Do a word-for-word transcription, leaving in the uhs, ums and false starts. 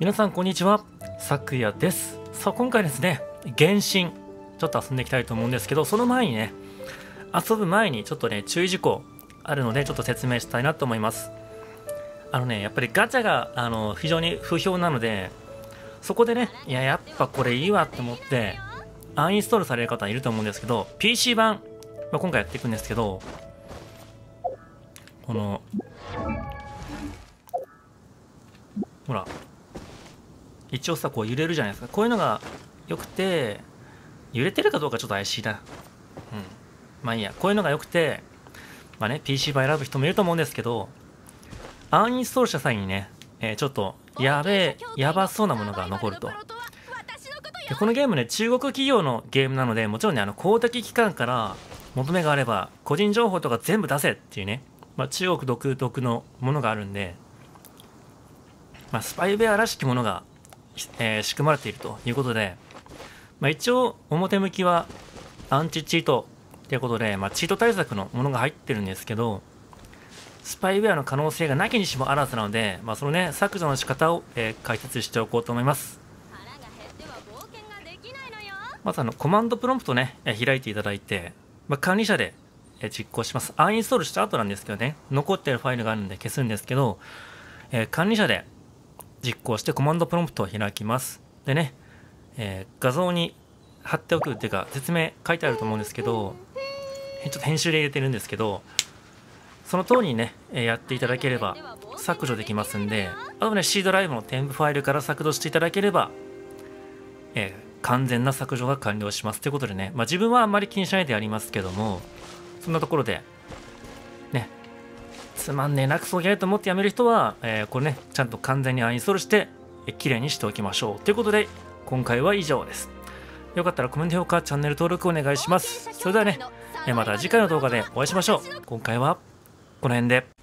皆さんこんにちは、さくやです。さあ今回ですね、原神ちょっと遊んでいきたいと思うんですけど、その前にね、遊ぶ前にちょっとね注意事項あるのでちょっと説明したいなと思います。あのね、やっぱりガチャがあの非常に不評なので、そこでね、いややっぱこれいいわと思ってアンインストールされる方いると思うんですけど、 ピーシー 版、まあ、今回やっていくんですけど、このほら一応さこう揺れるじゃないですか。こういうのが良くて、揺れてるかどうかちょっと怪しいな。うん、まあいいや、こういうのが良くて、まあね ピーシー 版選ぶ人もいると思うんですけど、アンインストールした際にね、えー、ちょっとやべえやばそうなものが残ると。でこのゲームね、中国企業のゲームなので、もちろんねあの公的機関から求めがあれば個人情報とか全部出せっていうね、まあ、中国独特のものがあるんで、まあ、スパイウェアらしきものが、えー、仕組まれているということで、まあ、一応表向きはアンチチートということで、まあ、チート対策のものが入ってるんですけど、スパイウェアの可能性がなきにしもあらずなので、まあ、そのね削除の仕方を、えー、解説しておこうと思います。まずあのコマンドプロンプトね、えー、開いていただいて、まあ、管理者で、えー、実行します。アンインストールした後なんですけどね、残っているファイルがあるんで消すんですけど、えー、管理者で実行してコマンドプロンプトを開きます。でね、えー、画像に貼っておくっていうか説明書いてあると思うんですけど、ちょっと編集で入れてるんですけど、その通りにねやっていただければ削除できますんで、あとね C ドライブの添付ファイルから削除していただければ、えー、完全な削除が完了しますということでね、まあ、自分はあんまり気にしないでやりますけども、そんなところでね、つまんねえなクソゲーと思ってやめる人は、えー、これねちゃんと完全にアンインストールしてきれいにしておきましょうということで、今回は以上です。よかったらコメント評価チャンネル登録お願いします。それではね、また次回の動画でお会いしましょう。今回はこの辺で。